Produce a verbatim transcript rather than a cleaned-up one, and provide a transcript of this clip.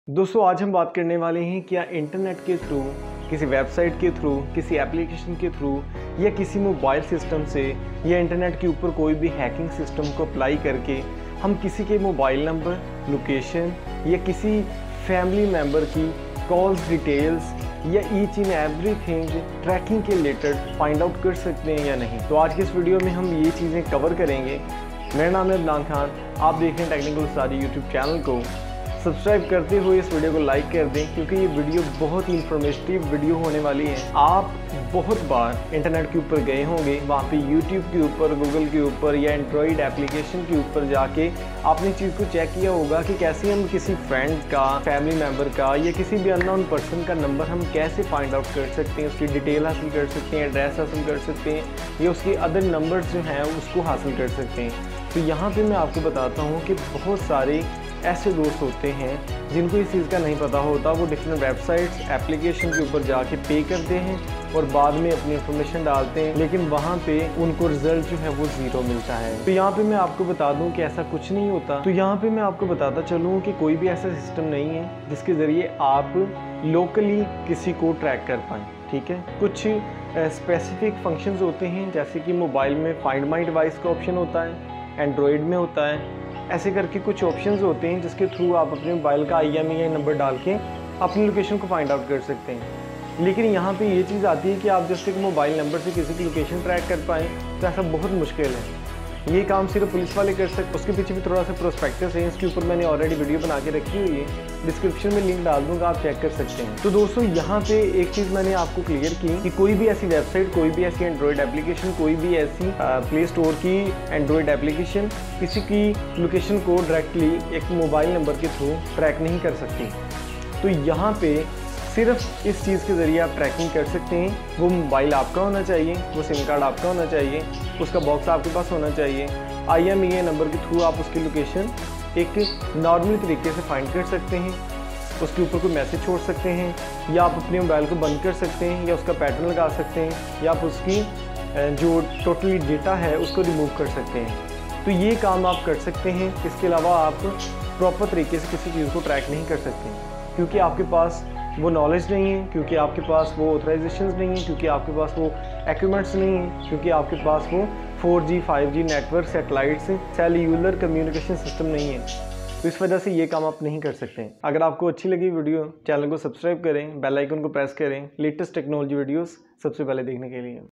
दोस्तों आज हम बात करने वाले हैं क्या इंटरनेट के थ्रू, किसी वेबसाइट के थ्रू, किसी एप्लीकेशन के थ्रू या किसी मोबाइल सिस्टम से या इंटरनेट के ऊपर कोई भी हैकिंग सिस्टम को अप्लाई करके हम किसी के मोबाइल नंबर, लोकेशन या किसी फैमिली मेम्बर की कॉल्स डिटेल्स या ईच इन एवरीथिंग ट्रैकिंग के रिलेटेड फाइंड आउट कर सकते हैं या नहीं। तो आज के इस वीडियो में हम ये चीज़ें कवर करेंगे। मेरा नाम है अदनान खान, आप देख रहे हैं टेक्निकल उस्ताद यूट्यूब चैनल को। सब्सक्राइब करते हुए इस वीडियो को लाइक कर दें क्योंकि ये वीडियो बहुत ही इंफॉर्मेटिव वीडियो होने वाली है। आप बहुत बार इंटरनेट के ऊपर गए होंगे, वहाँ पे यूट्यूब के ऊपर, गूगल के ऊपर या एंड्रॉइड एप्लीकेशन के ऊपर जाके आपने चीज़ को चेक किया होगा कि कैसे हम किसी फ्रेंड का, फैमिली मेम्बर का या किसी भी अननोन पर्सन का नंबर हम कैसे फाइंड आउट कर सकते हैं, उसकी डिटेल हासिल कर सकते हैं, एड्रेस हासिल कर सकते हैं या उसके अदर नंबर्स जो हैं उसको हासिल कर सकते हैं। तो यहाँ पे मैं आपको बताता हूँ कि बहुत सारे ऐसे दोस्त होते हैं जिनको इस चीज़ का नहीं पता होता। वो डिफरेंट वेबसाइट्स, एप्लीकेशन के ऊपर जाके पे करते हैं और बाद में अपनी इंफॉर्मेशन डालते हैं, लेकिन वहाँ पे उनको रिजल्ट जो है वो ज़ीरो मिलता है। तो यहाँ पे मैं आपको बता दूँ कि ऐसा कुछ नहीं होता। तो यहाँ पे मैं आपको बताता चलूँ कि कोई भी ऐसा सिस्टम नहीं है जिसके ज़रिए आप लोकली किसी को ट्रैक कर पाएँ। ठीक है, कुछ स्पेसिफिक फंक्शंस होते हैं, जैसे कि मोबाइल में फाइंड माई डिवाइस का ऑप्शन होता है, एंड्रॉयड में होता है, ऐसे करके कुछ ऑप्शंस होते हैं जिसके थ्रू आप अपने मोबाइल का आई एम ई आई नंबर डाल के अपनी लोकेशन को फाइंड आउट कर सकते हैं। लेकिन यहाँ पे ये चीज़ आती है कि आप जैसे कि मोबाइल नंबर से किसी की लोकेशन ट्रैक कर पाएँ तो ऐसा बहुत मुश्किल है। ये काम सिर्फ पुलिस वाले कर सकते। उसके पीछे भी थोड़ा सा प्रोस्पेक्टस है, इसके ऊपर मैंने ऑलरेडी वीडियो बना के रखी हुई है, डिस्क्रिप्शन में लिंक डाल दूंगा, आप चेक कर सकते हैं। तो दोस्तों यहाँ पे एक चीज़ मैंने आपको क्लियर की कि कोई भी ऐसी वेबसाइट, कोई भी ऐसी एंड्रॉयड एप्लीकेशन, कोई भी ऐसी प्ले स्टोर की एंड्रॉयड एप्लीकेशन किसी की लोकेशन को डायरेक्टली एक मोबाइल नंबर के थ्रू ट्रैक नहीं कर सकती। तो यहाँ पे सिर्फ इस चीज़ के ज़रिए आप ट्रैकिंग कर सकते हैं। वो मोबाइल आपका होना चाहिए, वो सिम कार्ड आपका होना चाहिए, उसका बॉक्स आपके पास होना चाहिए। I M E I number के थ्रू आप उसकी लोकेशन एक नॉर्मल तरीके से फाइंड कर सकते हैं, उसके ऊपर कोई मैसेज छोड़ सकते हैं या आप अपने मोबाइल को बंद कर सकते हैं या उसका पैटर्न लगा सकते हैं या आप उसकी जो टोटली डेटा है उसको रिमूव कर सकते हैं। तो ये काम आप कर सकते हैं। इसके अलावा आप प्रॉपर तरीके से किसी चीज़ को ट्रैक नहीं कर सकते क्योंकि आपके पास वो नॉलेज नहीं है, क्योंकि आपके पास वो ऑथराइजेशंस नहीं है, क्योंकि आपके पास वो इक्विपमेंट्स नहीं है, क्योंकि आपके पास वो four G, five G network, satellites, cellular communication system नहीं है। तो इस वजह से ये काम आप नहीं कर सकते। अगर आपको अच्छी लगी वीडियो, चैनल को सब्सक्राइब करें, बेल आइकन को प्रेस करें लेटेस्ट टेक्नोलॉजी वीडियोस सबसे पहले देखने के लिए।